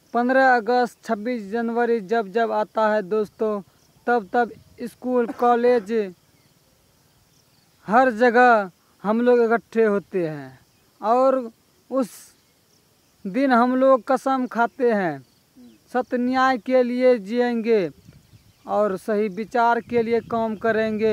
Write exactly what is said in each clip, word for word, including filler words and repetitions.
पंद्रह अगस्त छब्बीस जनवरी जब जब आता है दोस्तों, तब तब स्कूल कॉलेज हर जगह हम लोग इकट्ठे होते हैं और उस दिन हम लोग कसम खाते हैं सत्य न्याय के लिए जिएंगे और सही विचार के लिए काम करेंगे।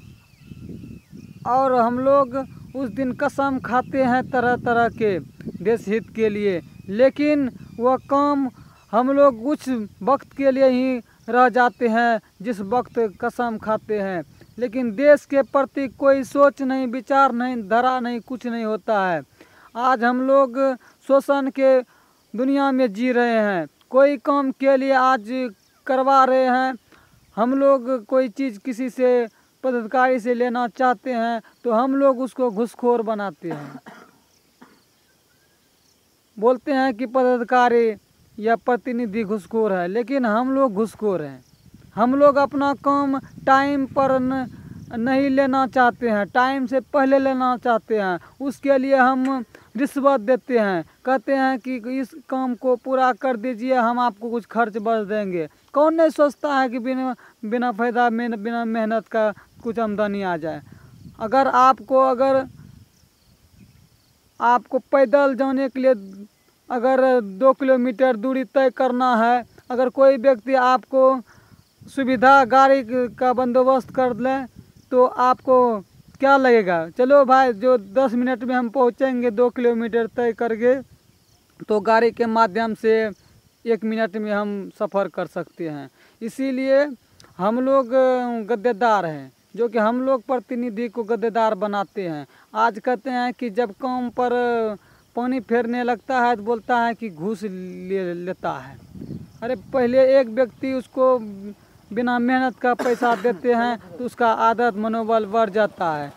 और हम लोग उस दिन कसम खाते हैं तरह तरह के देश हित के लिए, लेकिन वह काम हम लोग कुछ वक्त के लिए ही रह जाते हैं जिस वक्त कसम खाते हैं, लेकिन देश के प्रति कोई सोच नहीं, विचार नहीं, धरा नहीं, कुछ नहीं होता है। आज हम लोग शोषण के दुनिया में जी रहे हैं, कोई काम के लिए आज करवा रहे हैं, हम लोग कोई चीज़ किसी से पदाधिकारी से लेना चाहते हैं तो हम लोग उसको घूसखोर बनाते हैं, बोलते हैं कि पदाधिकारी या प्रतिनिधि घूसखोर है, लेकिन हम लोग घूसखोर हैं। हम लोग अपना काम टाइम पर न, नहीं लेना चाहते हैं, टाइम से पहले लेना चाहते हैं, उसके लिए हम रिश्वत देते हैं, कहते हैं कि इस काम को पूरा कर दीजिए, हम आपको कुछ खर्च बच देंगे। कौन नहीं सोचता है कि बिना बिना फायदा में बिना मेहनत का कुछ आमदनी आ जाए। अगर आपको अगर आपको पैदल जाने के लिए अगर दो किलोमीटर दूरी तय करना है, अगर कोई व्यक्ति आपको सुविधा गाड़ी का बंदोबस्त कर ले तो आपको क्या लगेगा, चलो भाई जो दस मिनट में हम पहुंचेंगे दो किलोमीटर तय करके, तो गाड़ी के माध्यम से एक मिनट में हम सफ़र कर सकते हैं। इसीलिए हम लोग गद्देदार हैं, जो कि हम लोग प्रतिनिधि को गद्देदार बनाते हैं। आज कहते हैं कि जब काम पर पानी फेरने लगता है तो बोलता है कि घूस ले लेता है। अरे पहले एक व्यक्ति उसको बिना मेहनत का पैसा देते हैं तो उसका आदत मनोबल बढ़ जाता है।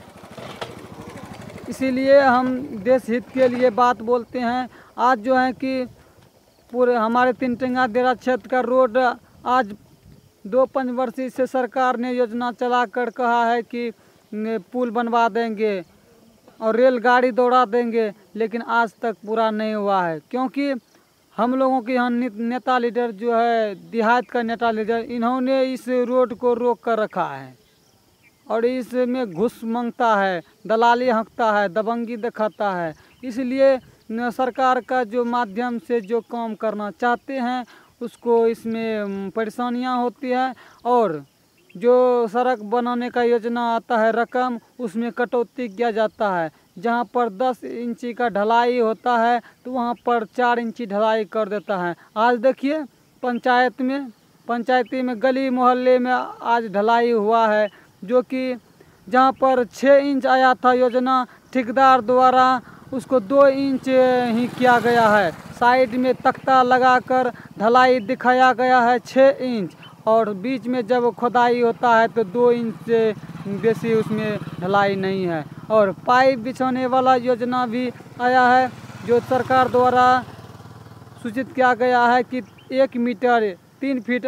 इसीलिए हम देश हित के लिए बात बोलते हैं। आज जो है कि पूरे हमारे तीनटेंगा देरा क्षेत्र का रोड आज दो पंचवर्षीय से सरकार ने योजना चलाकर कहा है कि पुल बनवा देंगे और रेलगाड़ी दौड़ा देंगे, लेकिन आज तक पूरा नहीं हुआ है, क्योंकि हम लोगों के यहाँ नेता लीडर जो है देहात का नेता लीडर, इन्होंने इस रोड को रोक कर रखा है और इसमें घूस मांगता है, दलाली हंकता है, दबंगी दिखाता है। इसलिए सरकार का जो माध्यम से जो काम करना चाहते हैं उसको इसमें परेशानियां होती है, और जो सड़क बनाने का योजना आता है रकम, उसमें कटौती किया जाता है। जहां पर दस इंची का ढलाई होता है तो वहां पर चार इंची ढलाई कर देता है। आज देखिए पंचायत में पंचायती में गली मोहल्ले में आज ढलाई हुआ है, जो कि जहां पर छः इंच आया था योजना, ठेकेदार द्वारा उसको दो इंच ही किया गया है। साइड में तख्ता लगाकर ढलाई दिखाया गया है छः इंच, और बीच में जब खुदाई होता है तो दो इंच से बेसी उसमें ढलाई नहीं है। और पाइप बिछाने वाला योजना भी आया है, जो सरकार द्वारा सूचित किया गया है कि एक मीटर तीन फीट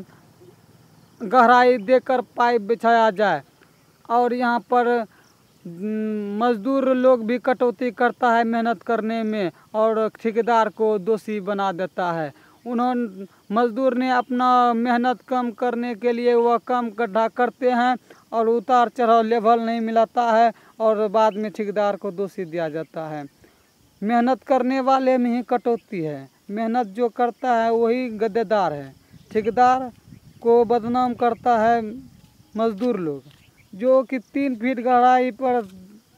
गहराई देकर पाइप बिछाया जाए। और यहाँ पर मजदूर लोग भी कटौती करता है मेहनत करने में और ठेकेदार को दोषी बना देता है। उन्होंने मजदूर ने अपना मेहनत कम करने के लिए वह कम गड्ढा करते हैं और उतार चढ़ाव लेवल नहीं मिलाता है और बाद में ठेकेदार को दोषी दिया जाता है। मेहनत करने वाले में ही कटौती है, मेहनत जो करता है वही गद्देदार है। ठेकेदार को बदनाम करता है मजदूर लोग, जो कि तीन फीट गहराई पर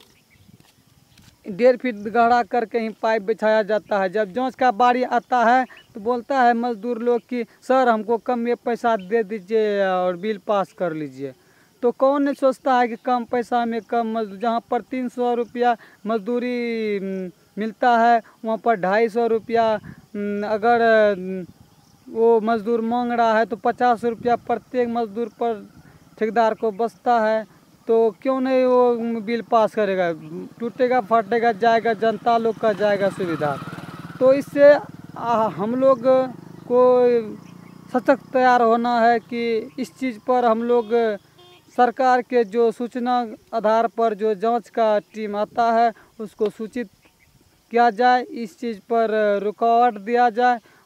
डेढ़ फीट गहरा करके ही पाइप बिछाया जाता है। जब जांच का बारी आता है तो बोलता है मजदूर लोग कि सर हमको कम में पैसा दे दीजिए और बिल पास कर लीजिए। तो कौन नहीं सोचता है कि कम पैसा में कम मजदूर, जहाँ पर तीन सौ रुपया मजदूरी मिलता है वहाँ पर ढाई सौ रुपया अगर वो मजदूर मांग रहा है तो पचास रुपया प्रत्येक मजदूर पर ठेकेदार को बचता है। तो क्यों नहीं वो बिल पास करेगा, टूटेगा फटेगा जाएगा, जनता लोग का जाएगा सुविधा। तो इससे हम लोग को सशक्त तैयार होना है कि इस चीज़ पर हम लोग सरकार के जो सूचना आधार पर जो जांच का टीम आता है उसको सूचित किया जाए, इस चीज़ पर रुकावट दिया जाए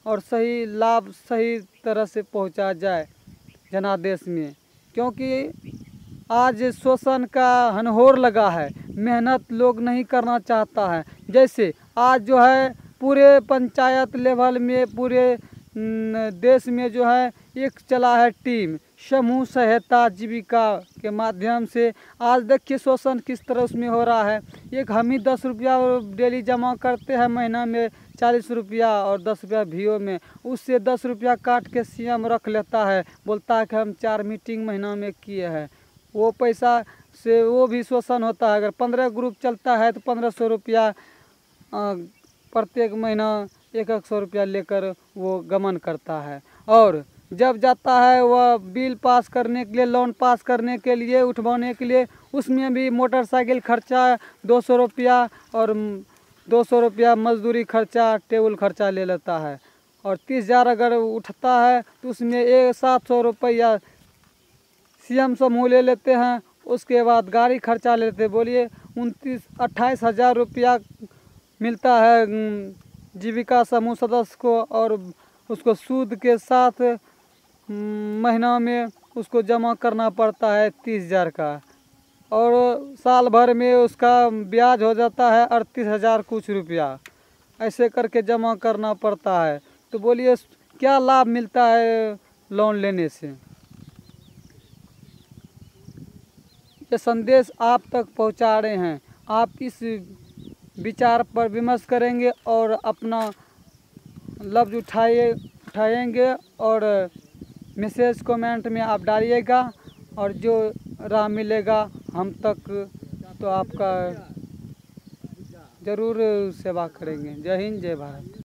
और सही लाभ सही तरह से पहुंचा जाए जनादेश में, क्योंकि आज शोषण का हनहोर लगा है, मेहनत लोग नहीं करना चाहता है। जैसे आज जो है पूरे पंचायत लेवल में पूरे न, देश में जो है एक चला है टीम समूह सहायता जीविका के माध्यम से। आज देखिए शोषण किस तरह उसमें हो रहा है। एक हम ही दस रुपया डेली जमा करते हैं महीना में चालीस रुपया और दस रुपया वीओ में, उससे दस रुपया काट के सीएम रख लेता है, बोलता है कि हम चार मीटिंग महीना में किए हैं। वो पैसा से वो भी शोषण होता है। अगर पंद्रह ग्रुप चलता है तो पंद्रह सौ रुपया प्रत्येक महीना एक एक सौ रुपया लेकर वो गमन करता है। और जब जाता है वह बिल पास करने के लिए, लोन पास करने के लिए, उठवाने के लिए, उसमें भी मोटरसाइकिल खर्चा दो सौ रुपया और दो सौ रुपया मजदूरी खर्चा टेबल खर्चा ले लेता है। और तीस हज़ार अगर उठता है तो उसमें एक सात सौ रुपया सीएम समूह ले लेते हैं। उसके बाद गाड़ी खर्चा लेते, बोलिए उनतीस अट्ठाईस हज़ार रुपया मिलता है जीविका समूह सदस्य को, और उसको सूद के साथ महीना में उसको जमा करना पड़ता है तीस हज़ार का, और साल भर में उसका ब्याज हो जाता है अड़तीस हज़ार कुछ रुपया। ऐसे करके जमा करना पड़ता है। तो बोलिए क्या लाभ मिलता है लोन लेने से। ये संदेश आप तक पहुंचा रहे हैं। आप इस विचार पर विमर्श करेंगे और अपना लफ्ज़ उठाइए उठाएंगे और मैसेज कमेंट में आप डालिएगा, और जो राह मिलेगा हम तक तो आपका ज़रूर सेवा करेंगे। जय हिंद, जय भारत।